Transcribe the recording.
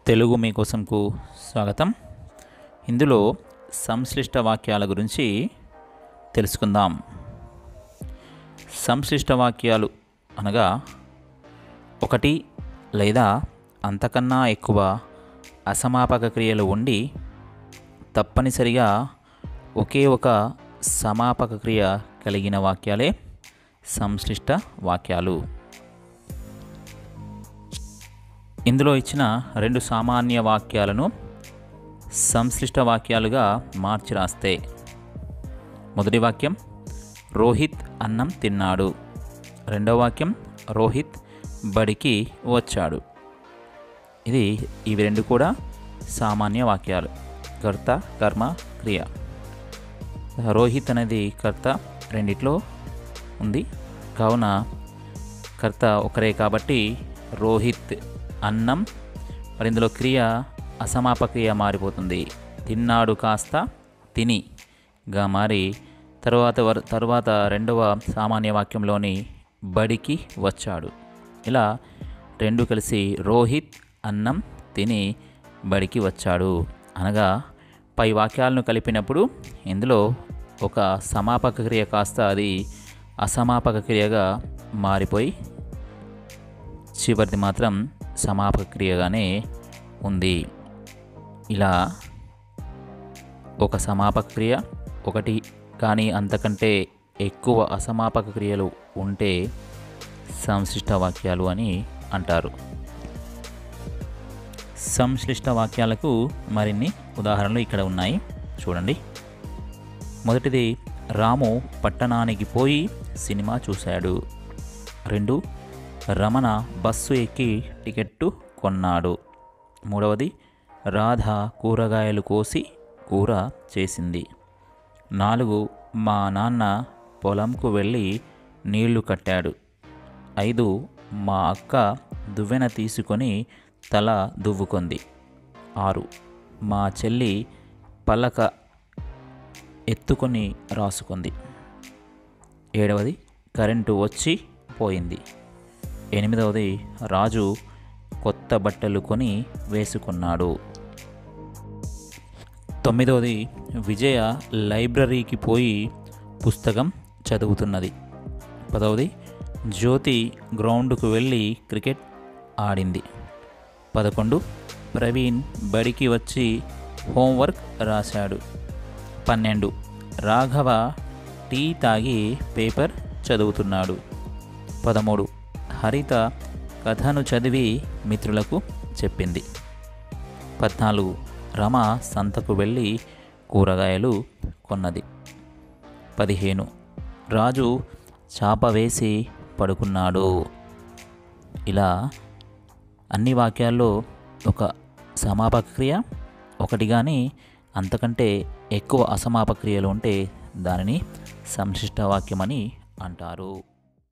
తెలుగు మీకోసంకు స్వాగతం. ఇందులో సంశ్లిష్ట వాక్యాల గురించి తెలుసుకుందాం. సంశ్లిష్ట వాక్యాలు అనగా ఒకటి లేదా అంతకన్నా ఎక్కువ అసమాపక క్రియలు ఉండి తప్పనిసరిగా ఒకే ఒక సమాపక క్రియ కలిగిన వాక్యాలే సంశ్లిష్ట వాక్యాలు. ఇందులో ఇచ్చిన రెండు సామాన్య వాక్యాలను సంశ్లిష్ట వాక్యాలుగా మార్చి రాస్తే, మొదటి వాక్యం రోహిత్ అన్నం తిన్నాడు, రెండవ వాక్యం రోహిత్ బడికి వచ్చాడు. ఇవి రెండు కూడా సామాన్య వాక్యాలు, కర్త కర్మ క్రియ. రోహిత్ అనేది కర్త రెండిట్లో ఉంది కావున కర్త ఒకరే కాబట్టి రోహిత్ అన్నం. మరి ఇందులో క్రియ అసమాపక క్రియ మారిపోతుంది. తిన్నాడు కాస్త తినిగా మారి తరువాత రెండవ సామాన్య వాక్యంలోని బడికి వచ్చాడు. ఇలా రెండు కలిసి రోహిత్ అన్నం తిని బడికి వచ్చాడు అనగా పై వాక్యాలను కలిపినప్పుడు ఇందులో ఒక సమాపక క్రియ కాస్త అది అసమాపక క్రియగా మారిపోయి చివరిది మాత్రం సమాపక క్రియగానే ఉంది. ఇలా ఒక సమాపక క్రియ ఒకటి కానీ అంతకంటే ఎక్కువ అసమాపక క్రియలు ఉంటే సంశ్లిష్ట వాక్యాలు అని అంటారు. సంశ్లిష్ట వాక్యాలకు మరిన్ని ఉదాహరణలు ఇక్కడ ఉన్నాయి, చూడండి. మొదటిది రాము పట్టణానికి పోయి సినిమా చూశాడు. 2 రమణ బస్సు ఎక్కి టికెట్టు కొన్నాడు. 3వది రాధ కూరగాయలు కోసి కూర చేసింది. 4 మా నాన్న పొలంకు వెళ్ళి నీళ్లు కట్టాడు. 5 మా అక్క దువ్వెన తీసుకొని తల దువ్వుకుంది. 6 మా చెల్లి పలక ఎత్తుకొని రాసుకుంది. 7వది కరెంటు వచ్చి పోయింది. 8వది రాజు కొత్త బట్టలు కొని వేసుకున్నాడు. 9వది విజయ లైబ్రరీకి పోయి పుస్తకం చదువుతున్నది. 10వది జ్యోతి గ్రౌండ్కు వెళ్ళి క్రికెట్ ఆడింది. 11 ప్రవీణ్ బడికి వచ్చి హోంవర్క్ రాశాడు. 12 రాఘవ టీ తాగి పేపర్ చదువుతున్నాడు. 13 హరిత కథను చదివి మిత్రులకు చెప్పింది. 14 రమ సంతకు వెళ్ళి కూరగాయలు కొన్నది. 15 రాజు చాప వేసి పడుకున్నాడు. ఇలా అన్ని వాక్యాల్లో ఒక సమాపక క్రియ ఒకటి కానీ అంతకంటే ఎక్కువ అసమాపక క్రియలు ఉంటే దానిని సంశ్లిష్ట వాక్యం అని అంటారు.